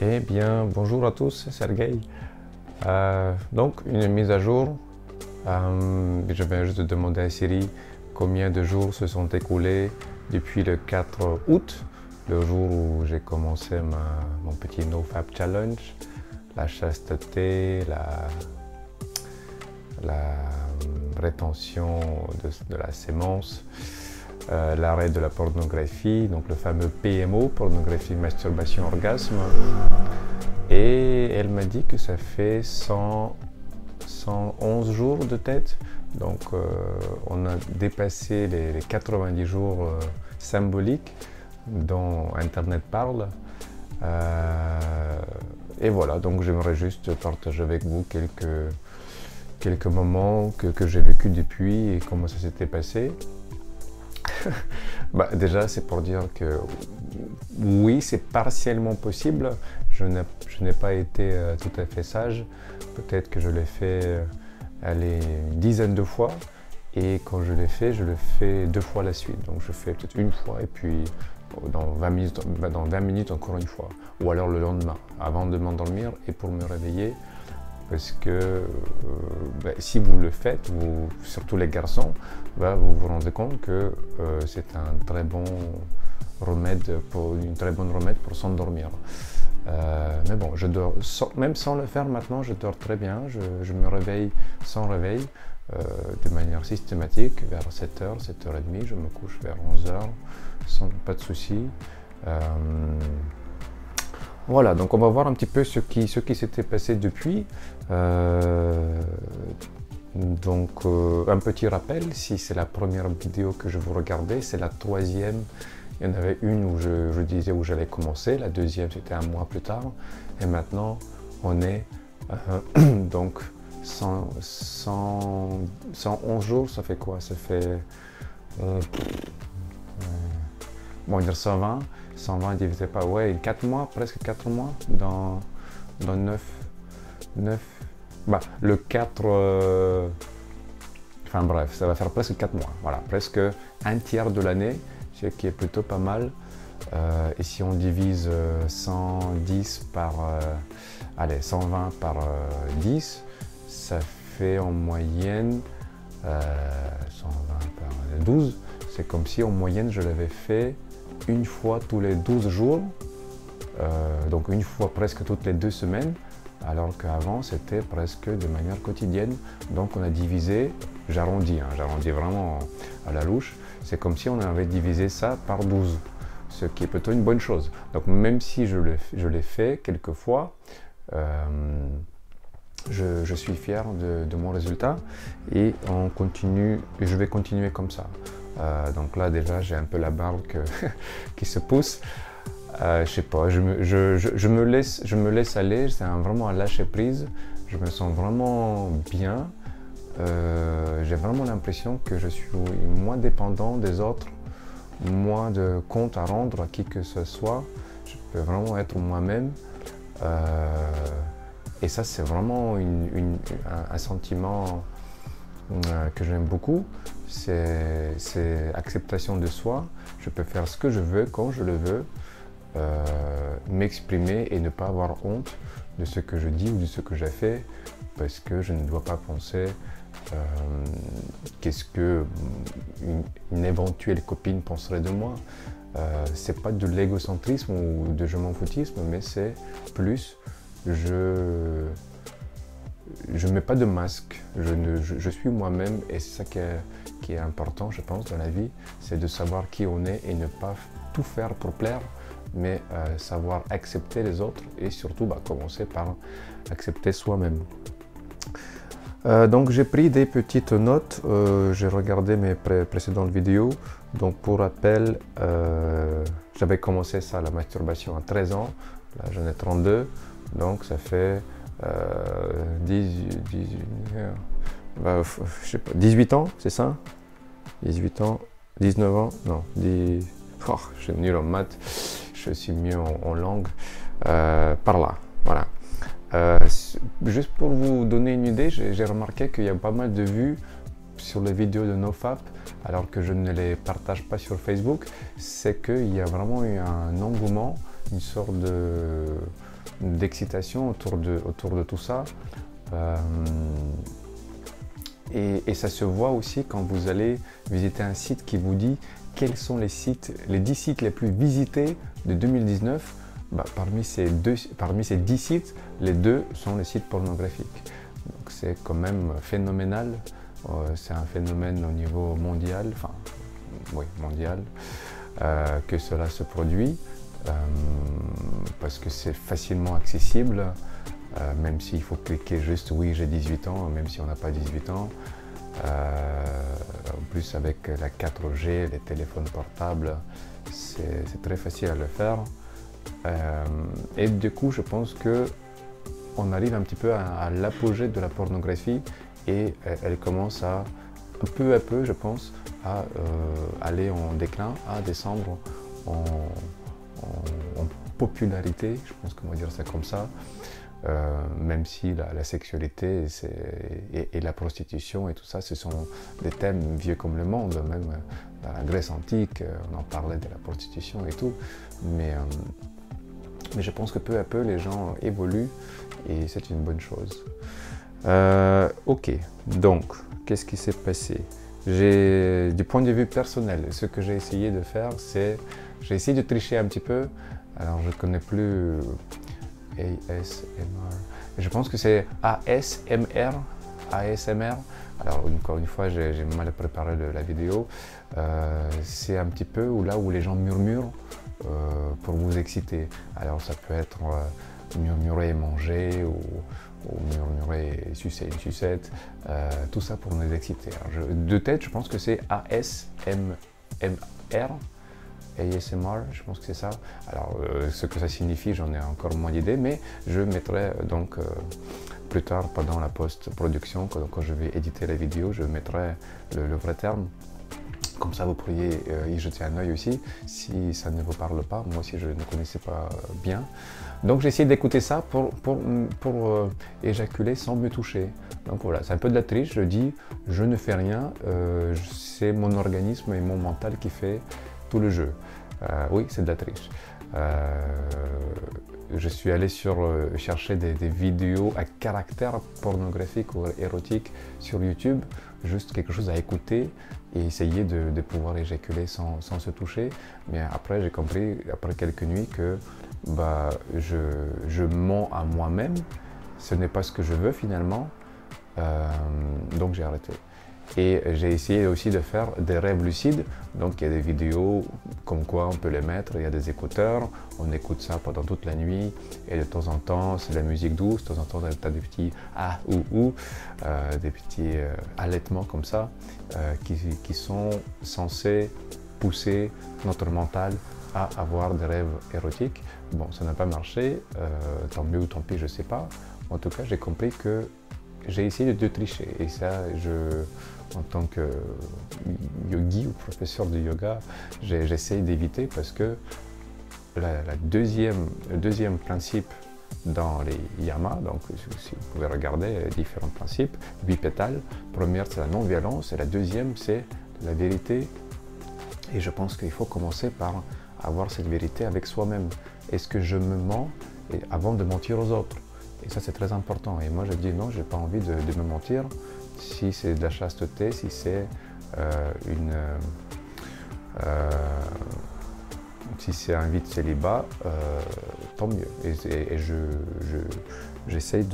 Eh bien, bonjour à tous, c'est Sergueï. Donc, une mise à jour. Je viens juste de demander à Siri combien de jours se sont écoulés depuis le 4 août, le jour où j'ai commencé mon petit NoFap Challenge. La chasteté, la rétention de la sémence, l'arrêt de la pornographie, donc le fameux PMO, pornographie, masturbation, orgasme. Et elle m'a dit que ça fait 111 jours de tête. Donc on a dépassé les 90 jours symboliques dont Internet parle. Et voilà, donc j'aimerais juste partager avec vous quelques moments que j'ai vécu depuis et comment ça s'était passé. Déjà, c'est pour dire que oui, c'est partiellement possible. Je n'ai pas été tout à fait sage. Peut-être que je l'ai fait une dizaine de fois. Et quand je le fais 2 fois la suite. Donc je fais peut-être une fois et puis dans 20 minutes encore une fois. Ou alors le lendemain, avant de m'endormir et pour me réveiller. Parce que si vous le faites, surtout les garçons, vous vous rendez compte que c'est un très bon remède une très bonne remède pour s'endormir. Mais bon, je dors, même sans le faire maintenant, je dors très bien. Je me réveille sans réveil, de manière systématique, vers 7h, 7h30. Je me couche vers 11h, sans pas de soucis. Voilà, donc on va voir un petit peu ce qui s'était passé depuis. Un petit rappel, si c'est la première vidéo que je vous regardais, c'est la 3e. Il y en avait une où je disais où j'allais commencer, la 2e c'était un mois plus tard. Et maintenant, on est donc 111 jours, ça fait quoi? Ça fait... bon, dire 120 divisé par, ouais, 4 mois, presque 4 mois, dans 9, le 4, enfin bref, ça va faire presque 4 mois, voilà, presque un tiers de l'année, ce qui est plutôt pas mal. Et si on divise 110 par, 120 par 10, ça fait en moyenne 120 par 12, c'est comme si en moyenne je l'avais fait une fois tous les 12 jours, donc une fois presque toutes les 2 semaines, alors qu'avant c'était presque de manière quotidienne. Donc on a divisé, j'arrondis vraiment à la louche, c'est comme si on avait divisé ça par 12, ce qui est plutôt une bonne chose. Donc même si je l'ai fait quelques fois, je suis fier de mon résultat et je vais continuer comme ça. Donc là déjà j'ai un peu la barbe qui se pousse. Je sais pas, je me laisse aller, c'est vraiment un lâcher prise. Je me sens vraiment bien. J'ai vraiment l'impression que je suis moins dépendant des autres, moins de comptes à rendre à qui que ce soit. Je peux vraiment être moi-même. Et ça c'est vraiment un sentiment que j'aime beaucoup. C'est acceptation de soi. Je peux faire ce que je veux quand je le veux, m'exprimer et ne pas avoir honte de ce que je dis ou de ce que j'ai fait, parce que je ne dois pas penser qu'est-ce que une éventuelle copine penserait de moi. C'est pas de l'égocentrisme ou de je m'en foutisme, mais c'est plus je mets pas de masque, je suis moi-même, et c'est ça qui est important, je pense, dans la vie, c'est de savoir qui on est et ne pas tout faire pour plaire, mais savoir accepter les autres et surtout commencer par accepter soi-même. Donc j'ai pris des petites notes, j'ai regardé mes précédentes vidéos. Donc pour rappel, j'avais commencé ça, la masturbation, à 13 ans, là j'en ai 32, donc ça fait 18 ans, c'est ça? 18 ans, 19 ans, non, je suis nul en maths, je suis mieux en langue, par là, voilà. Juste pour vous donner une idée, j'ai remarqué qu'il y a pas mal de vues sur les vidéos de NoFap, alors que je ne les partage pas sur Facebook. C'est qu'il y a vraiment eu un engouement, une sorte d'excitation autour de tout ça. Et ça se voit aussi quand vous allez visiter un site qui vous dit quels sont les 10 sites les plus visités de 2019. Parmi ces 10 sites, les 2 sont les sites pornographiques. Donc c'est quand même phénoménal. C'est un phénomène au niveau mondial, que cela se produit. Parce que c'est facilement accessible, même s'il faut cliquer juste oui j'ai 18 ans, même si on n'a pas 18 ans. En plus avec la 4G, les téléphones portables, c'est très facile à le faire. Et du coup je pense qu'on arrive un petit peu à l'apogée de la pornographie et elle commence à peu, je pense, à aller en déclin, à descendre en popularité, je pense qu'on va dire ça comme ça, même si la sexualité et la prostitution et tout ça, ce sont des thèmes vieux comme le monde, même dans la Grèce antique, on en parlait de la prostitution et tout, mais je pense que peu à peu les gens évoluent et c'est une bonne chose. Ok, donc, qu'est-ce qui s'est passé? Du point de vue personnel, ce que j'ai essayé de faire, c'est j'ai essayé de tricher un petit peu. Alors je ne connais plus ASMR. Je pense que c'est ASMR. Alors encore une fois, j'ai mal préparé la vidéo. C'est un petit peu là où les gens murmurent pour vous exciter. Alors ça peut être murmurer et manger ou murmurer et sucer une sucette. Tout ça pour nous exciter. Alors, de tête, je pense que c'est ASMR. ASMR, je pense que c'est ça. Alors, ce que ça signifie, j'en ai encore moins d'idées, mais je mettrai donc plus tard, pendant la post-production, quand je vais éditer la vidéo, je mettrai le vrai terme. Comme ça, vous pourriez y jeter un œil aussi, si ça ne vous parle pas, moi si je ne connaissais pas bien. Donc j'ai essayé d'écouter ça pour éjaculer sans me toucher. Donc voilà, c'est un peu de la triche, je dis, je ne fais rien, c'est mon organisme et mon mental qui fait tout le jeu. Oui, c'est de la triche. Je suis allé chercher des vidéos à caractère pornographique ou érotique sur YouTube, juste quelque chose à écouter et essayer de pouvoir éjaculer sans se toucher. Mais après, j'ai compris, après quelques nuits, que je mens à moi-même, ce n'est pas ce que je veux finalement, donc j'ai arrêté. Et j'ai essayé aussi de faire des rêves lucides, donc il y a des vidéos comme quoi on peut les mettre, il y a des écouteurs, on écoute ça pendant toute la nuit, et de temps en temps c'est de la musique douce, de temps en temps tu as des petits ah ou, des petits halètements comme ça, qui sont censés pousser notre mental à avoir des rêves érotiques. Bon, ça n'a pas marché, tant mieux ou tant pis, je sais pas. En tout cas, j'ai compris que j'ai essayé de tricher, et ça, en tant que yogi ou professeur de yoga, j'essaie d'éviter parce que le deuxième principe dans les yamas, donc si vous pouvez regarder différents principes, bipétales, première c'est la non-violence et la deuxième c'est la vérité. Et je pense qu'il faut commencer par avoir cette vérité avec soi-même. Est-ce que je me mens avant de mentir aux autres? Et ça c'est très important. Et moi je dis non, j'ai pas envie de me mentir. Si c'est de la chasteté, si c'est si c'est un vide célibat, tant mieux. Et j'essaye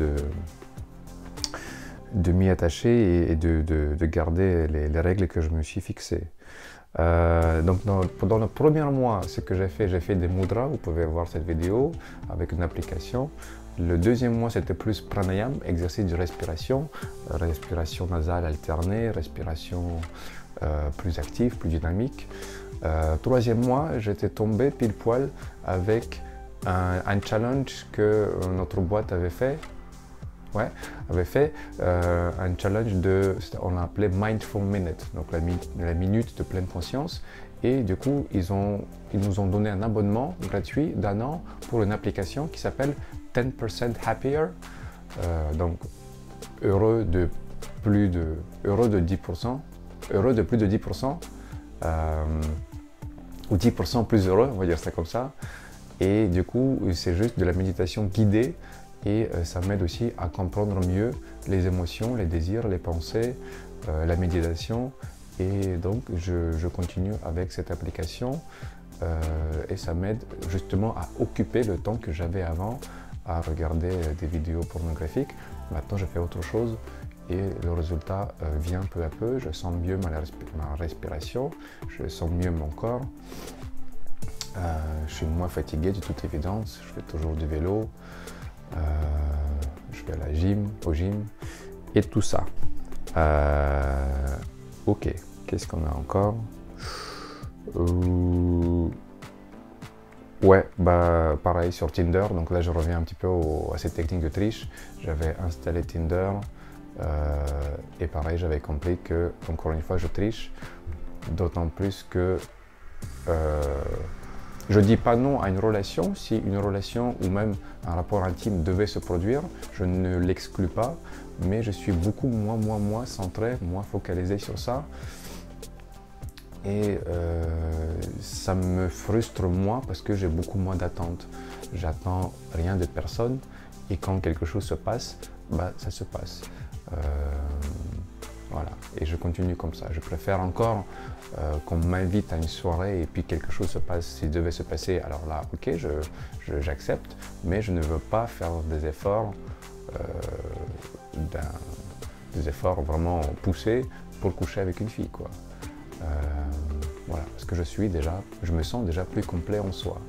de m'y attacher et de garder les règles que je me suis fixées. Donc pendant le premier mois, ce que j'ai fait des mudras, vous pouvez voir cette vidéo avec une application. Le deuxième mois, c'était plus pranayam, exercice de respiration nasale alternée, respiration plus active, plus dynamique. Troisième mois, j'étais tombé pile poil avec un challenge que notre boîte avait fait. Ouais, un challenge on l'a appelé Mindful Minute, donc la minute de pleine conscience. Et du coup, ils nous ont donné un abonnement gratuit d'1 an pour une application qui s'appelle 10% Happier, donc heureux de plus de 10%, ou 10% plus heureux, on va dire ça comme ça. Et du coup, c'est juste de la méditation guidée et ça m'aide aussi à comprendre mieux les émotions, les désirs, les pensées, la méditation. Et donc, je continue avec cette application et ça m'aide justement à occuper le temps que j'avais avant à regarder des vidéos pornographiques. Maintenant, je fais autre chose et le résultat vient peu à peu. Je sens mieux ma respiration, je sens mieux mon corps. Je suis moins fatigué de toute évidence, je fais toujours du vélo, je vais à la au gym et tout ça. Ok, qu'est-ce qu'on a encore? Ouais, bah pareil sur Tinder, donc là je reviens un petit peu à cette technique de triche. J'avais installé Tinder et pareil j'avais compris que, encore une fois, je triche, d'autant plus que je dis pas non à une relation. Si une relation ou même un rapport intime devait se produire, je ne l'exclus pas, mais je suis beaucoup moins centré, moins focalisé sur ça. Et ça me frustre moins parce que j'ai beaucoup moins d'attentes. J'attends rien de personne et quand quelque chose se passe, bah, ça se passe. Voilà, et je continue comme ça. Je préfère encore qu'on m'invite à une soirée et puis quelque chose se passe, s'il devait se passer, alors là, ok, j'accepte, mais je ne veux pas faire des efforts vraiment poussés pour coucher avec une fille, quoi. Voilà, parce que je me sens déjà plus complet en soi.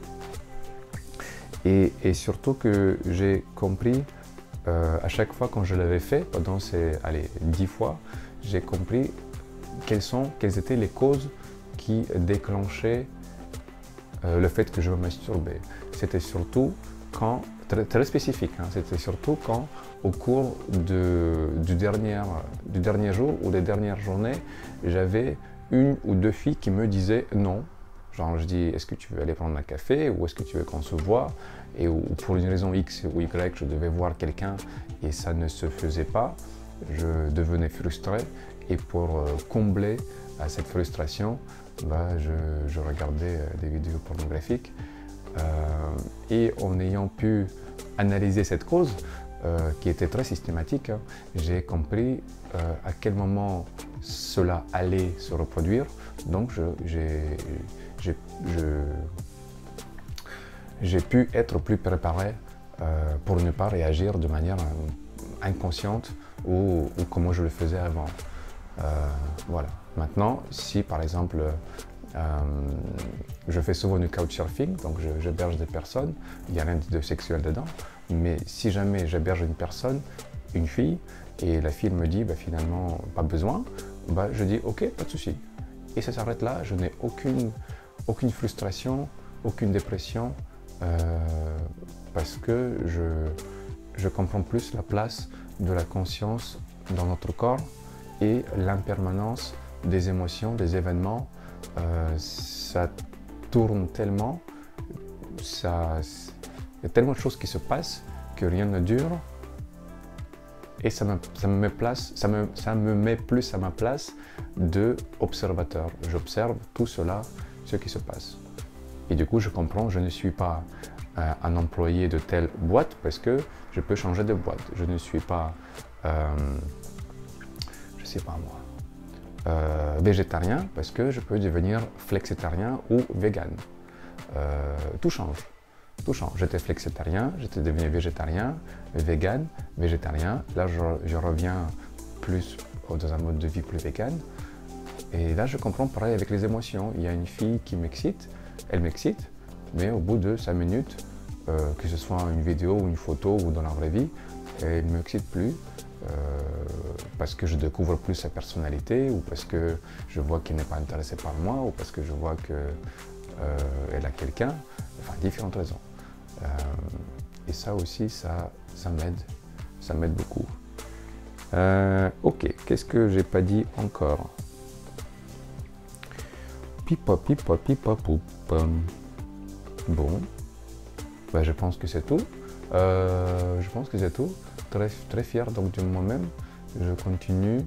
Et surtout que j'ai compris, à chaque fois quand je l'avais fait, pendant ces 10 fois, j'ai compris quelles étaient les causes qui déclenchaient le fait que je me masturbais. C'était surtout quand, très spécifique, hein, c'était surtout quand au cours du dernier jour ou des dernières journées, j'avais une ou deux filles qui me disaient non. Genre je dis, est-ce que tu veux aller prendre un café ou est-ce que tu veux qu'on se voit? Et pour une raison X ou Y, je devais voir quelqu'un et ça ne se faisait pas. Je devenais frustré et pour combler à cette frustration, bah, je regardais des vidéos pornographiques. Et en ayant pu analyser cette cause, qui était très systématique, hein, j'ai compris à quel moment cela allait se reproduire. Donc j'ai pu être plus préparé pour ne pas réagir de manière inconsciente ou comme je le faisais avant. Voilà. Maintenant, si par exemple je fais souvent du couchsurfing, donc j'héberge des personnes, il n'y a rien de sexuel dedans, mais si jamais j'héberge une personne, une fille, et la fille me dit bah, finalement pas besoin, bah, je dis ok, pas de souci. Et ça s'arrête là, je n'ai aucune frustration, aucune dépression, parce que je comprends plus la place de la conscience dans notre corps et l'impermanence des émotions, des événements. Ça tourne tellement, il y a tellement de choses qui se passent que rien ne dure. Et ça me met plus à ma place d'observateur. J'observe tout cela, ce qui se passe. Et du coup, je comprends, je ne suis pas un employé de telle boîte parce que je peux changer de boîte. Je ne suis pas, je sais pas moi, végétarien parce que je peux devenir flexitarien ou vegan. Tout change. Tout change. J'étais flexitarien, j'étais devenu végétarien, vegan, végétarien. Là, je reviens plus dans un mode de vie plus vegan. Et là, je comprends pareil avec les émotions. Il y a une fille qui m'excite, elle m'excite, mais au bout de 5 minutes, que ce soit une vidéo ou une photo ou dans la vraie vie, elle ne m'excite plus parce que je découvre plus sa personnalité ou parce que je vois qu'elle n'est pas intéressée par moi ou parce que je vois qu'elle a quelqu'un, enfin différentes raisons. Et ça aussi, ça m'aide beaucoup. Ok, qu'est-ce que j'ai pas dit encore? Pipa, pipa, pipa, poupa. Bon, ben, je pense que c'est tout. Très, très fier donc de moi-même. Je continue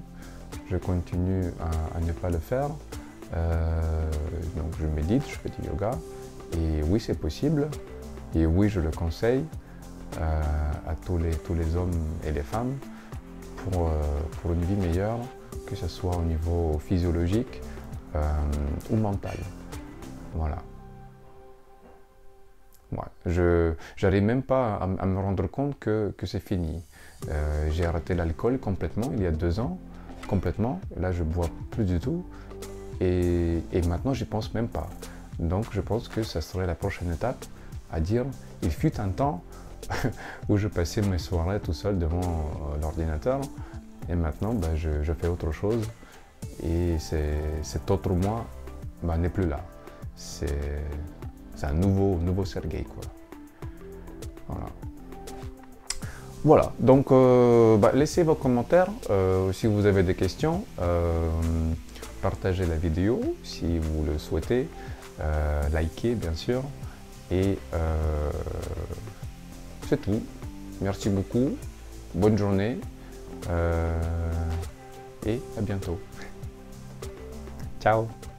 à ne pas le faire. Donc je médite, je fais du yoga. Et oui, c'est possible. Et oui, je le conseille à tous les hommes et les femmes pour une vie meilleure, que ce soit au niveau physiologique ou mental. Voilà. Ouais. Je n'arrive même pas à me rendre compte que c'est fini. J'ai arrêté l'alcool complètement il y a 2 ans, complètement. Là, je bois plus du tout. Et maintenant, j'y pense même pas. Donc, je pense que ça serait la prochaine étape à dire, il fut un temps où je passais mes soirées tout seul devant l'ordinateur. Et maintenant, je fais autre chose. Et cet autre moi n'est plus là. C'est un nouveau Sergueï, quoi. Voilà. Voilà, donc laissez vos commentaires si vous avez des questions. Partagez la vidéo si vous le souhaitez. Likez, bien sûr. Et c'est tout. Merci beaucoup. Bonne journée. Et à bientôt. Ciao.